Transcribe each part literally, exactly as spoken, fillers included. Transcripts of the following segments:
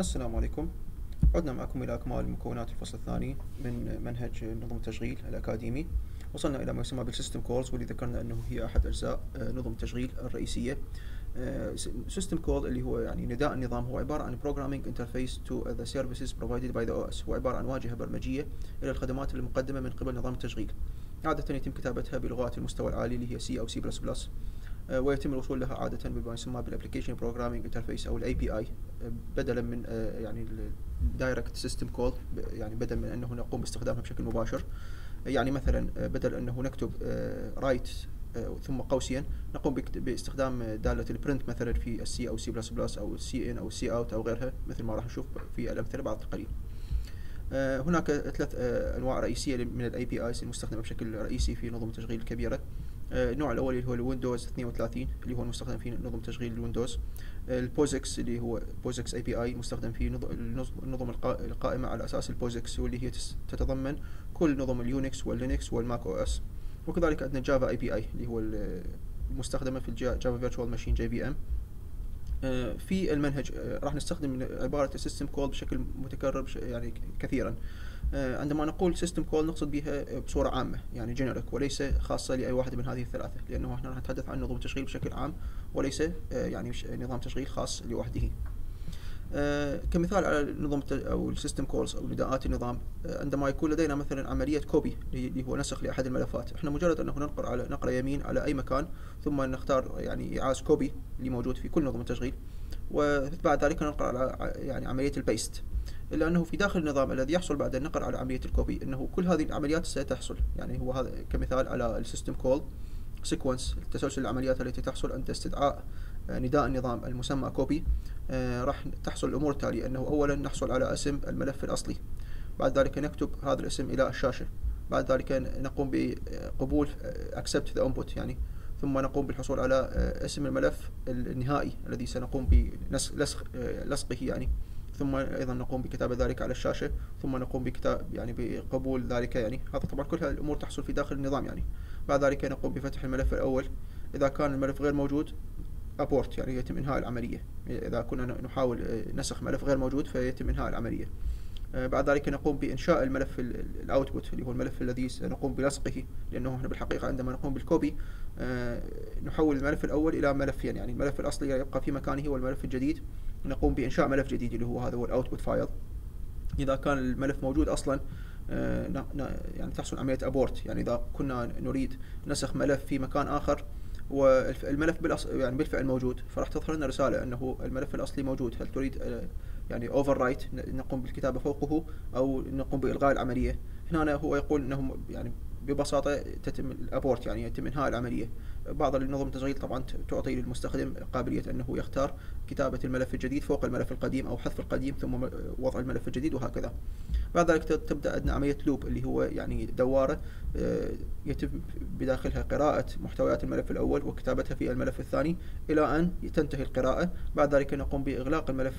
السلام عليكم. عدنا معكم إلى أكمال مكونات الفصل الثاني من منهج نظم التشغيل الأكاديمي. وصلنا إلى ما يسمى بالسيستم كولز، واللي ذكرنا أنه هي أحد أجزاء نظم التشغيل الرئيسية. سيستم كول اللي هو يعني نداء النظام هو عبارة عن programming interface to the services provided by the أو إس، هو عبارة عن واجهة برمجية إلى الخدمات المقدمة من قبل نظام التشغيل. عادة يتم كتابتها بلغات المستوى العالي اللي هي سي أو سي بلس بلس، ويتم الوصول لها عادة بما يسمى بالابلكيشن بروجرامينج انترفيس او الاي بي اي، بدلا من يعني الدايركت سيستم كول، يعني بدل من انه نقوم باستخدامها بشكل مباشر. يعني مثلا بدل انه نكتب رايت ثم قوسين، نقوم باستخدام دالة البرنت مثلا في السي او سي بلس بلس او السي ان او السي اوت او غيرها، مثل ما راح نشوف في الامثله بعد قليل. هناك ثلاث انواع رئيسيه من الاي بي ايز المستخدمه بشكل رئيسي في نظم التشغيل الكبيره. النوع الاول اللي هو الويندوز اثنين وثلاثين اللي هو المستخدم في نظم تشغيل الويندوز. البوزكس اللي هو بوزكس اي بي اي مستخدم في النظم القائمه على اساس البوزكس، واللي هي تتضمن كل نظم اليونكس واللينكس والماك او اس. وكذلك عندنا جافا اي بي اي اللي هو المستخدمه في جافا فيرتشوال ماشين جي في ام. في المنهج راح نستخدم عبارة السيستم كول بشكل متكرر يعني كثيرا. عندما نقول سيستم كول نقصد بها بصورة عامة، يعني جينيريك، وليس خاصة لأي واحد من هذه الثلاثة، لأنه احنا راح نتحدث عن نظم تشغيل بشكل عام وليس يعني نظام تشغيل خاص لوحده. كمثال على نظم او السيستم كولز او نداءات النظام، عندما يكون لدينا مثلا عمليه كوبي اللي هو نسخ لاحد الملفات، احنا مجرد انه ننقر على نقره يمين على اي مكان، ثم نختار يعني اعاز كوبي اللي موجود في كل نظم التشغيل، وبعد ذلك ننقر على يعني عمليه البيست. الا انه في داخل النظام الذي يحصل بعد النقر على عمليه الكوبي، انه كل هذه العمليات ستحصل، يعني هو هذا كمثال على السيستم كول سيكونس، تسلسل العمليات التي تحصل عند استدعاء نداء النظام المسمى كوبي. آه راح تحصل الأمور التالية، أنه أولا نحصل على اسم الملف الأصلي، بعد ذلك نكتب هذا الاسم إلى الشاشة، بعد ذلك نقوم بقبول accept the input يعني، ثم نقوم بالحصول على آه اسم الملف النهائي الذي سنقوم بلصقه يعني، ثم أيضا نقوم بكتابة ذلك على الشاشة، ثم نقوم بكتاب يعني بقبول ذلك يعني. هذا طبعا كل هذه الأمور تحصل في داخل النظام يعني. بعد ذلك نقوم بفتح الملف الأول، إذا كان الملف غير موجود abort يعني يتم إنهاء العملية، إذا كنا نحاول نسخ ملف غير موجود فيتم إنهاء العملية. بعد ذلك نقوم بإنشاء الملف الأوتبوت اللي هو الملف الذي سنقوم بلصقه، لأنه احنا بالحقيقة عندما نقوم بالكوبي نحول الملف الأول إلى ملفين، يعني الملف الأصلي يبقى في مكانه والملف الجديد نقوم بإنشاء ملف جديد اللي هو هذا هو الأوتبوت فايل. إذا كان الملف موجود أصلا يعني تحصل عملية abort، يعني إذا كنا نريد نسخ ملف في مكان آخر والملف بالأص... يعني بالفعل موجود، فراح تظهر لنا رسالة أنه الملف الأصلي موجود، هل تريد يعني overwrite نقوم بالكتابة فوقه أو نقوم بإلغاء العملية. هنا هو يقول أنه يعني ببساطة تتم الابورت يعني يتم إنهاء العملية. بعض النظم التشغيل طبعا تعطي للمستخدم قابلية أنه يختار كتابة الملف الجديد فوق الملف القديم أو حذف القديم ثم وضع الملف الجديد وهكذا. بعد ذلك تبدأ عندنا عملية لوب اللي هو يعني دوارة يتم بداخلها قراءة محتويات الملف الأول وكتابتها في الملف الثاني إلى أن تنتهي القراءة. بعد ذلك نقوم بإغلاق الملف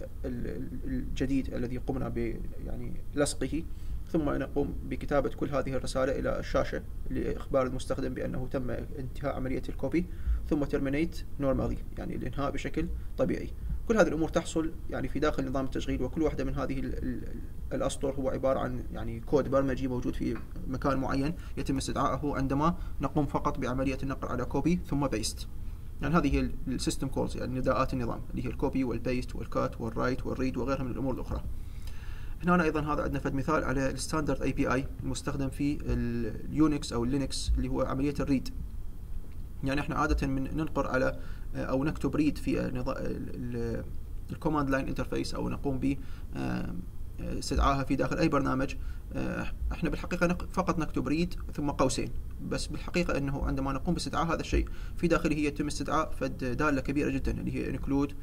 الجديد الذي قمنا ب يعني لصقه، ثم نقوم بكتابة كل هذه الرسالة إلى الشاشة لإخبار المستخدم بأنه تم انتهاء عملية الكوبي، ثم terminate normally يعني الإنهاء بشكل طبيعي. كل هذه الأمور تحصل يعني في داخل نظام التشغيل، وكل واحدة من هذه الأسطر هو عبارة عن يعني كود برمجي موجود في مكان معين يتم استدعائه عندما نقوم فقط بعملية النقر على كوبي ثم بيست. يعني هذه هي السيستم كولز، يعني نداءات النظام اللي هي الكوبي والبيست والكات والرايت والريد وغيرها من الأمور الأخرى. هنا أيضا هذا عندنا فد مثال على الستاندرد اي بي اي المستخدم في اليونكس أو اللينكس اللي هو عملية الريد. يعني احنا عادة من ننقر على أو نكتب ريد في الكوماند لاين انترفيس أو نقوم ب استدعائها في داخل أي برنامج، احنا بالحقيقة فقط نكتب ريد ثم قوسين، بس بالحقيقة أنه عندما نقوم باستدعاء هذا الشيء في داخله يتم استدعاء فد دالة كبيرة جدا اللي هي include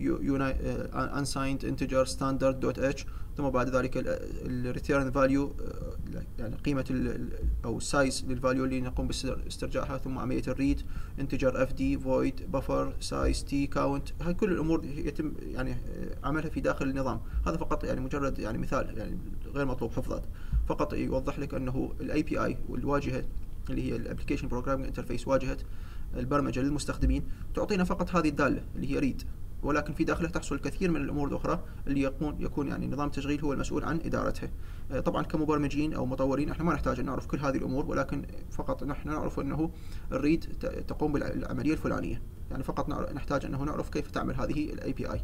unsigned integer standard.h، ثم بعد ذلك ال return value يعني قيمة أو size للفاليو اللي نقوم باسترجاعها، ثم عملية الريد integer fd void buffer size t count. هاي كل الأمور يتم يعني عملها في داخل النظام. هذا فقط يعني مجرد يعني مثال يعني غير مطلوب حفظه، فقط يوضح لك أنه ال إيه بي آي والواجهة اللي هي ال Application Programming Interface واجهة البرمجة للمستخدمين تعطينا فقط هذه الدالة اللي هي read. ولكن في داخله تحصل الكثير من الأمور الأخرى اللي يكون يكون يعني نظام التشغيل هو المسؤول عن إدارتها. طبعا كمبرمجين أو مطورين احنا ما نحتاج أن نعرف كل هذه الأمور، ولكن فقط نحن نعرف أنه الريد تقوم بالعملية الفلانية، يعني فقط نحتاج أنه نعرف كيف تعمل هذه ال إيه بي آي.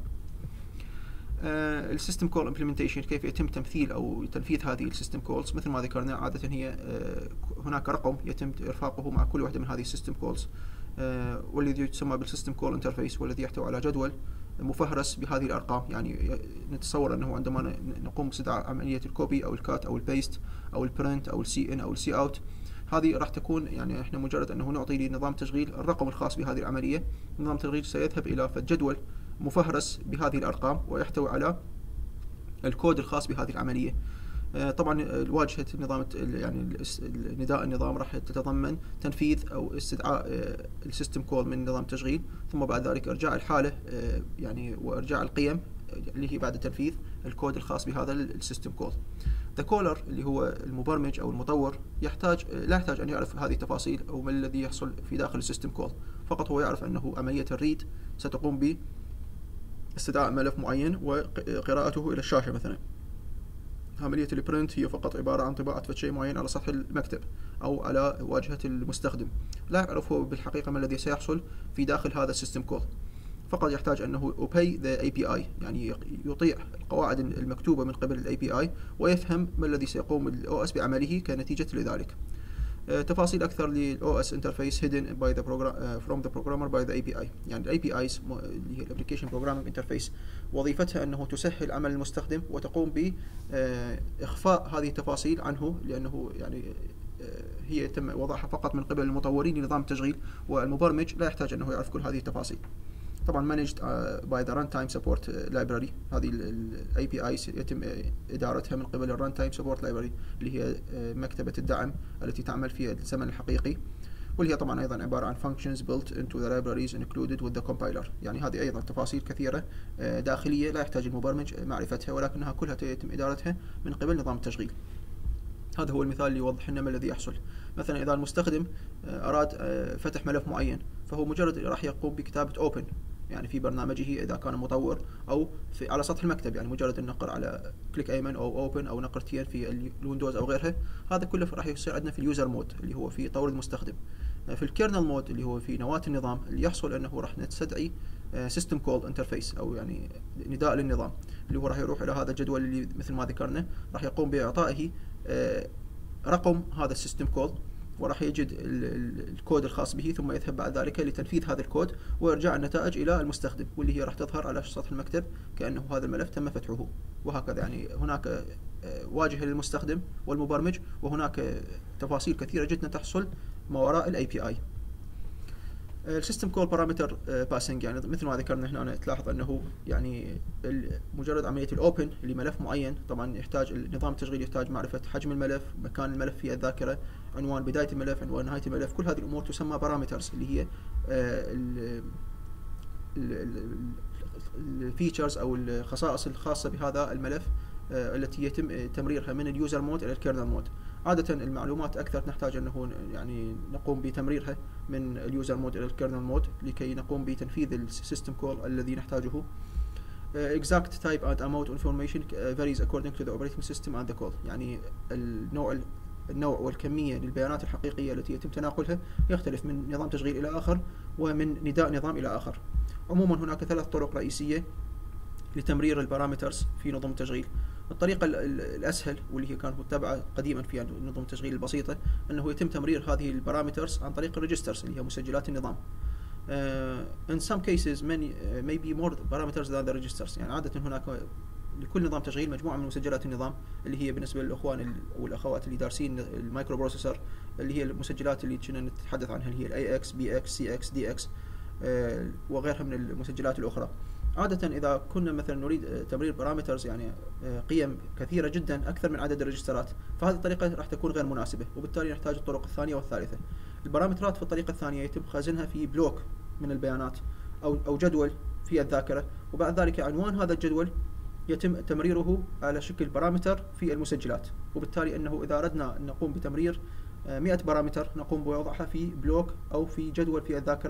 السيستم كول امبلمنتيشن، كيف يتم تمثيل او تنفيذ هذه السيستم كولز. مثل ما ذكرنا عاده هي uh, هناك رقم يتم ارفاقه مع كل واحده من هذه السيستم كولز، uh, والذي يسمى بالسيستم كول انترفيس، والذي يحتوي على جدول مفهرس بهذه الارقام. يعني نتصور انه عندما نقوم باستدعاء عمليه الكوبي او الكات او البيست او البرنت او السي ان او السي اوت، هذه راح تكون يعني احنا مجرد انه نعطي لنظام تشغيل الرقم الخاص بهذه العمليه، نظام التشغيل سيذهب الى جدول مفهرس بهذه الأرقام ويحتوي على الكود الخاص بهذه العملية. طبعا واجهة النظام يعني نداء النظام راح تتضمن تنفيذ أو استدعاء السيستم كول من نظام التشغيل، ثم بعد ذلك إرجاع الحالة يعني وإرجاع القيم اللي هي بعد تنفيذ الكود الخاص بهذا السيستم كول. The caller اللي هو المبرمج أو المطور يحتاج لا يحتاج أن يعرف هذه التفاصيل أو ما الذي يحصل في داخل السيستم كول، فقط هو يعرف أنه عملية الريد ستقوم ب استدعاء ملف معين وقراءته إلى الشاشة. مثلا عملية البرنت هي فقط عبارة عن طباعة شيء معين على سطح المكتب أو على واجهة المستخدم، لا يعرف هو بالحقيقة ما الذي سيحصل في داخل هذا السيستم كول، فقط يحتاج أنه obey the إيه بي آي، يعني يطيع القواعد المكتوبة من قبل ال إيه بي آي ويفهم ما الذي سيقوم ال أو إس بعمله كنتيجة لذلك. تفاصيل أكثر لل أو إس interface hidden by the program uh, from the programmer by the إيه بي آي. يعني ال إيه بي آي's اللي هي ال Application Programming Interface وظيفتها أنه تسهل عمل المستخدم وتقوم بإخفاء هذه التفاصيل عنه، لأنه يعني هي يتم وضعها فقط من قبل المطورين لنظام التشغيل، والمبرمج لا يحتاج أنه يعرف كل هذه التفاصيل. طبعا managed by the runtime support library، هذه ال إيه بي آي's يتم إدارتها من قبل ال runtime support library اللي هي مكتبة الدعم التي تعمل في الزمن الحقيقي، واللي هي طبعا أيضا عبارة عن functions built into the libraries included with the compiler. يعني هذه أيضا تفاصيل كثيرة داخلية لا يحتاج المبرمج معرفتها، ولكنها كلها يتم إدارتها من قبل نظام التشغيل. هذا هو المثال اللي يوضح لنا ما الذي يحصل. مثلا إذا المستخدم أراد فتح ملف معين، فهو مجرد راح يقوم بكتابة open يعني في برنامجه إذا كان مطور، أو في على سطح المكتب، يعني مجرد النقر على كليك أيمن أو أوبن أو نقر تين في الويندوز أو غيرها. هذا كله راح يصير عندنا في اليوزر مود اللي هو في طور المستخدم. في الكيرنل مود اللي هو في نواة النظام، اللي يحصل أنه راح نستدعي سيستم كول انترفيس أو يعني نداء للنظام، اللي هو راح يروح إلى هذا الجدول اللي مثل ما ذكرنا، راح يقوم بإعطائه رقم هذا السيستم كول، وراح يجد الكود الخاص به، ثم يذهب بعد ذلك لتنفيذ هذا الكود وإرجاع النتائج إلى المستخدم، واللي هي راح تظهر على سطح المكتب كأنه هذا الملف تم فتحه. وهكذا يعني هناك واجهة للمستخدم والمبرمج، وهناك تفاصيل كثيرة جدا تحصل ما وراء ال إيه بي آي. السيستم كول بارامتر باسنج، يعني مثل ما ذكرنا هنا تلاحظ انه يعني مجرد عمليه الاوبن لملف معين، طبعا يحتاج النظام التشغيل يحتاج معرفه حجم الملف، مكان الملف في الذاكره، عنوان بدايه الملف، عنوان نهايه الملف، كل هذه الامور تسمى بارامترز، اللي هي الفيتشرز او الخصائص الخاصه بهذا الملف التي يتم تمريرها من اليوزر مود الى الكيرنل مود. عادة المعلومات أكثر نحتاج أنه يعني نقوم بتمريرها من اليوزر مود إلى الكيرنل مود لكي نقوم بتنفيذ السيستم كول الذي نحتاجه. uh, exact type and amount of information varies according to the operating system and the call. يعني النوع النوع والكمية للبيانات الحقيقية التي يتم تناقلها يختلف من نظام تشغيل إلى آخر ومن نداء نظام إلى آخر. عموما هناك ثلاث طرق رئيسية لتمرير البارامترز في نظم التشغيل. الطريقة الأسهل واللي هي كانت متبعة قديما في نظم التشغيل البسيطة، أنه يتم تمرير هذه البارامترز عن طريق الريجسترز اللي هي مسجلات النظام. uh, in some cases many uh, maybe more parameters than the registers. يعني عادة هناك لكل نظام تشغيل مجموعة من مسجلات النظام، اللي هي بالنسبة للأخوان والأخوات اللي دارسين المايكرو بروسيسور، اللي هي المسجلات اللي كنا نتحدث عنها، اللي هي الاي اكس بي اكس سي اكس دي اكس وغيرها من المسجلات الأخرى. عادة إذا كنا مثلا نريد تمرير بارامترز يعني قيم كثيرة جدا أكثر من عدد الريجسترات، فهذه الطريقة راح تكون غير مناسبة، وبالتالي نحتاج الطرق الثانية والثالثة. البارامترات في الطريقة الثانية يتم خزنها في بلوك من البيانات أو أو جدول في الذاكرة، وبعد ذلك عنوان هذا الجدول يتم تمريره على شكل بارامتر في المسجلات، وبالتالي أنه إذا أردنا نقوم بتمرير مئة بارامتر نقوم بوضعها في بلوك أو في جدول في الذاكرة،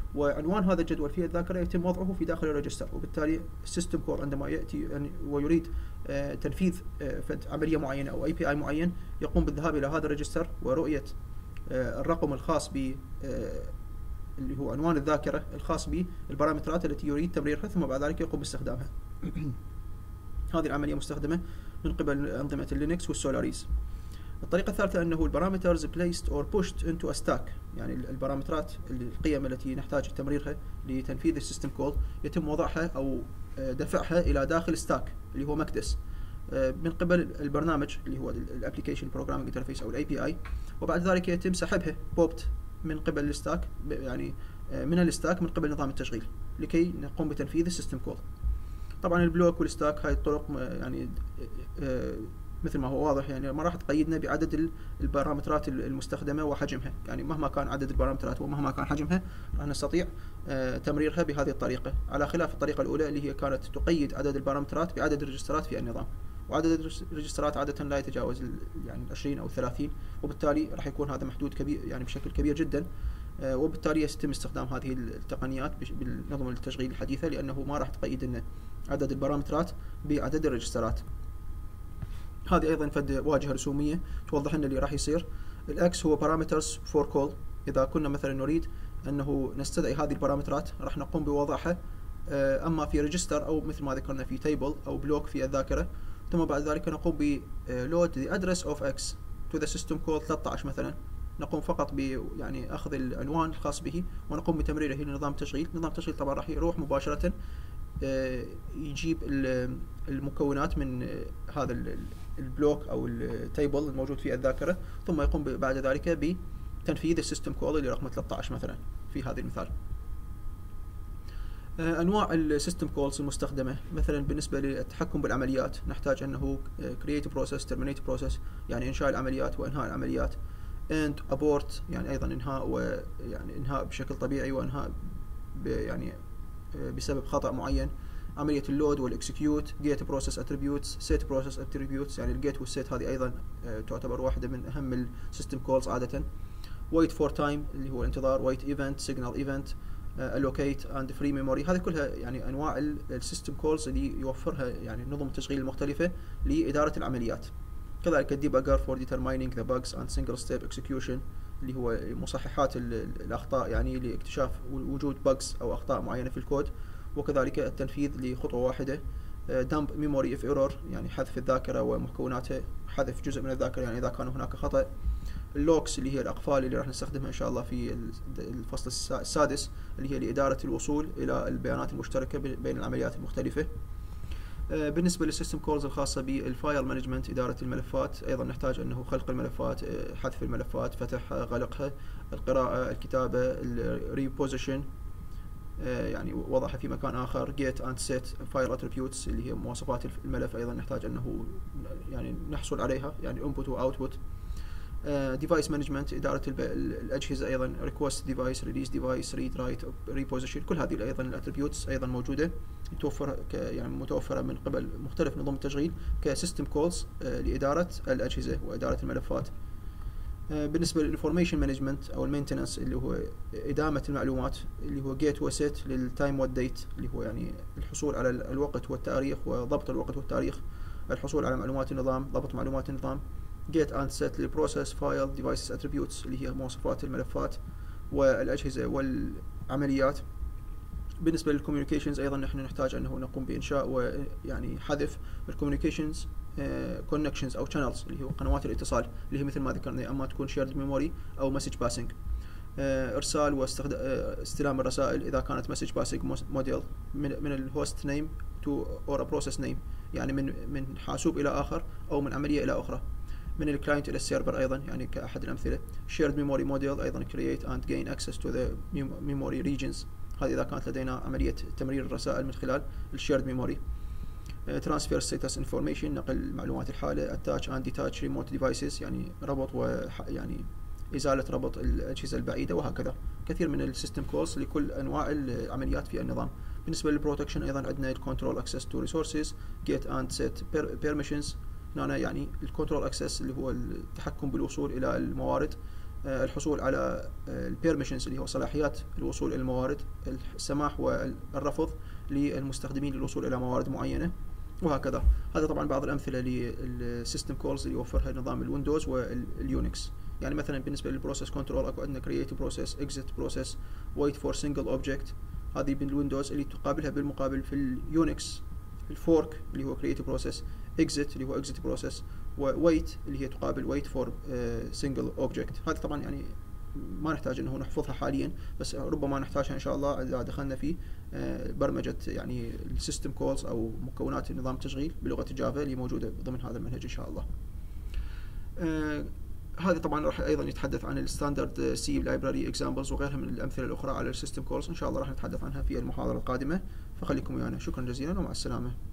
وعنوان هذا الجدول في الذاكرة يتم وضعه في داخل الريجستر، وبالتالي السيستم كول عندما يأتي ويريد تنفيذ عملية معينة أو أي بي آي معين يقوم بالذهاب إلى هذا الريجستر ورؤية الرقم الخاص ب اللي هو عنوان الذاكرة الخاص بالبارامترات التي يريد تمريرها، ثم بعد ذلك يقوم باستخدامها. هذه العملية مستخدمة من قبل أنظمة اللينكس والسولاريز. الطريقة الثالثة أنه البارامترز placed or pushed into a stack، يعني البارامترات القيم التي نحتاج تمريرها لتنفيذ السيستم كول يتم وضعها أو دفعها إلى داخل ستاك اللي هو مكدس من قبل البرنامج اللي هو الابلكيشن بروجرامينج انترفيس أو الاي بي اي، وبعد ذلك يتم سحبها بوبت من قبل الستاك، يعني من الستاك من قبل نظام التشغيل لكي نقوم بتنفيذ السيستم كول. طبعا البلوك والستاك هاي الطرق يعني مثل ما هو واضح يعني ما راح تقيدنا بعدد البارامترات المستخدمة وحجمها، يعني مهما كان عدد البارامترات ومهما كان حجمها راح نستطيع تمريرها بهذه الطريقة، على خلاف الطريقة الأولى اللي هي كانت تقيد عدد البارامترات بعدد الريجسترات في النظام، وعدد الريجسترات عادة لا يتجاوز يعني عشرين أو ثلاثين، وبالتالي راح يكون هذا محدود كبير يعني بشكل كبير جدا، وبالتالي يتم استخدام هذه التقنيات بالنظم التشغيل الحديثة لأنه ما راح تقيد لنا عدد البارامترات بعدد الريجسترات. هذه أيضا فد واجهة رسومية توضح لنا اللي راح يصير. الأكس هو بارامترز فور كول، إذا كنا مثلا نريد أنه نستدعي هذه البارامترات راح نقوم بوضعها أما في ريجستر أو مثل ما ذكرنا في تيبل أو بلوك في الذاكرة، ثم بعد ذلك نقوم ب load the address of x to the system call ثلاثة عشر مثلا، نقوم فقط ب يعني أخذ العنوان الخاص به ونقوم بتمريره لنظام التشغيل. نظام التشغيل طبعا راح يروح مباشرة يجيب المكونات من هذا البلوك أو التيبل الموجود في الذاكرة، ثم يقوم بعد ذلك بتنفيذ السيستم كول اللي رقم ثلاثة عشر مثلا في هذا المثال. أنواع السيستم كولز المستخدمة مثلا بالنسبة للتحكم بالعمليات نحتاج أنه create process terminate process يعني إنشاء العمليات وإنهاء العمليات، and abort يعني أيضا إنهاء ويعني إنهاء بشكل طبيعي وإنهاء يعني بسبب خطأ معين، عملية اللود والإكسكيوت، get process attributes set process attributes يعني الجيت والسيت هذه أيضا تعتبر واحدة من أهم السيستم كولز عادة. wait for time اللي هو الانتظار، wait event signal event allocate and free memory، هذه كلها يعني انواع السيستم كولز اللي يوفرها يعني نظم التشغيل المختلفه لاداره العمليات. كذلك الديباجر for determining the bugs and single step execution اللي هو مصححات الاخطاء يعني لاكتشاف وجود bugs او اخطاء معينه في الكود، وكذلك التنفيذ لخطوه واحده. dump memory if error يعني حذف الذاكره ومكوناتها، حذف جزء من الذاكره يعني اذا كان هناك خطا. اللوكس اللي هي الأقفال اللي راح نستخدمها إن شاء الله في الفصل السادس اللي هي لإدارة الوصول إلى البيانات المشتركة بين العمليات المختلفة. بالنسبة للسيستم كولز الخاصة بالفايل مانجمنت إدارة الملفات، أيضا نحتاج أنه خلق الملفات، حذف الملفات، فتحها، غلقها، القراءة، الكتابة، الريبوزيشن يعني وضعها في مكان آخر، get and set file attributes اللي هي مواصفات الملف أيضا نحتاج أنه يعني نحصل عليها يعني input و output. ديفايس مانجمنت إدارة الأجهزة أيضا ريكوست ديفايس، ريليز ديفايس، ريد رايت، ريبوزيشن، كل هذه أيضا الاتريبيوتس أيضا موجودة متوفرة يعني متوفرة من قبل مختلف نظم التشغيل كسيستم كولز لإدارة الأجهزة وإدارة الملفات. بالنسبة للإنفورميشن مانجمنت أو المينتنس اللي هو إدامة المعلومات اللي هو جيت وسيت للتايم والديت اللي هو يعني الحصول على الوقت والتاريخ وضبط الوقت والتاريخ، الحصول على معلومات النظام، ضبط معلومات النظام. get and set للبروسيس فايل devices attributes اللي هي مواصفات الملفات والأجهزة والعمليات. بالنسبة للكوميونيكيشنز أيضا نحن نحتاج أنه نقوم بإنشاء ويعني حذف الكوميونيكيشنز كونكشنز أو channels اللي هو قنوات الاتصال اللي هي مثل ما ذكرنا أما تكون shared memory أو message passing. إرسال واستلام الرسائل إذا كانت message passing model من من الهوست نيم to or a process name يعني من من حاسوب إلى آخر أو من عملية إلى أخرى، من الكلاينت إلى السيرفر أيضا يعني كأحد الأمثلة. shared memory model أيضا create and gain access to the memory regions، هذه إذا كانت لدينا عملية تمرير الرسائل من خلال الشيرد ميموري. transfer status information نقل معلومات الحالة. attach and detach remote devices يعني ربط ويعني إزالة ربط الأجهزة البعيدة، وهكذا كثير من السيستم كولز لكل أنواع العمليات في النظام. بالنسبة للبروتكشن أيضا عندنا الكنترول access to resources get and set permissions، هنا يعني الكنترول اكسس اللي هو التحكم بالوصول الى الموارد، الحصول على البيرميشنز اللي هو صلاحيات الوصول إلى الموارد، السماح والرفض للمستخدمين للوصول إلى موارد معينة، وهكذا. هذا طبعا بعض الأمثلة للسيستم كولز اللي يوفرها نظام الويندوز واليونكس. يعني مثلا بالنسبة للبروسيس كنترول اكو عندنا create بروسيس، exit بروسيس، wait for single object، هذه بالويندوز اللي تقابلها بالمقابل في اليونكس الفورك اللي هو create بروسيس، exit اللي هو exit بروسيس، وwait اللي هي تقابل wait for uh, single object. هذه طبعا يعني ما نحتاج انه نحفظها حاليا، بس ربما نحتاجها ان شاء الله اذا دخلنا في برمجة يعني السيستم كولز او مكونات نظام التشغيل بلغة جافا اللي موجودة ضمن هذا المنهج ان شاء الله. هذا طبعا راح ايضا يتحدث عن الستاندرد سي لايبراري اكزامبلز وغيرها من الامثله الاخرى على السيستم كولز، ان شاء الله راح نتحدث عنها في المحاضره القادمه، فخليكم ويانا. شكرا جزيلا ومع السلامه.